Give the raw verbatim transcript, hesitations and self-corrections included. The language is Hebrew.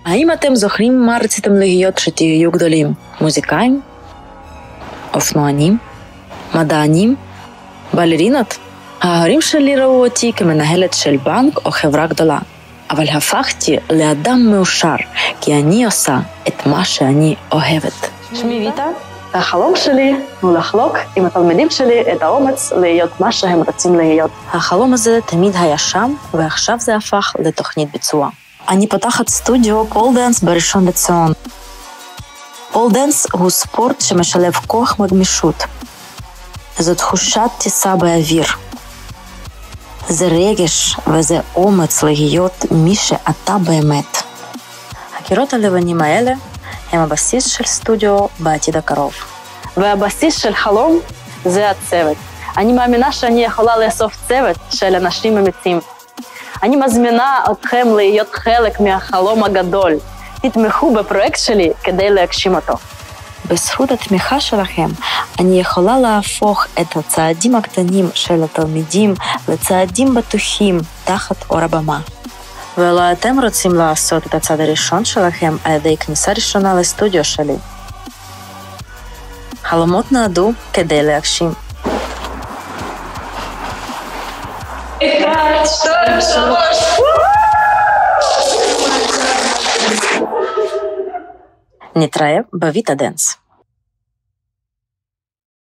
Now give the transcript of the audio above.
האם אתם זוכרים מה רציתם להיות שתהיו גדולים? מוזיקאים? אופנוענים? מדענים? בלרינות? ההורים שלי ראו אותי כמנהלת של בנק או חברה גדולה, אבל הפכתי לאדם מאושר, כי אני עושה את מה שאני אוהבת. שמי ויטה, החלום שלי הוא לחלוק עם התלמידים שלי את האומץ להיות מה שהם רוצים להיות. החלום הזה תמיד היה שם, ועכשיו זה הפך לתוכנית ביצוע. אני פותחת סטודיו פול דנס בראשון לציון. פול דנס הוא ספורט שמשלב כוח וגמישות. זו תחושת טיסה באוויר. זה רגש וזה אומץ להיות מי שאתה באמת. הקירות הלבנים האלה הם הבסיס של סטודיו בעתיד הקרוב. והבסיס של חלום זה הצוות. אני מאמינה שאני יכולה לאסוף צוות של אנשים אמיצים. אני מזמינה אתכם להיות חלק מהחלום הגדול. תתמכו בפרויקט שלי כדי להגשים אותו. בזכות התמיכה שלכם, אני יכולה להפוך את הצעדים הקטנים של התלמידים לצעדים בטוחים תחת אור הבמה. ואולי אתם רוצים לעשות את הצעד הראשון שלכם על ידי כניסה ראשונה לסטודיו שלי. חלומות נועדו כדי להגשים. אחד, שתיים, שלוש. נתראה בויטה דנס.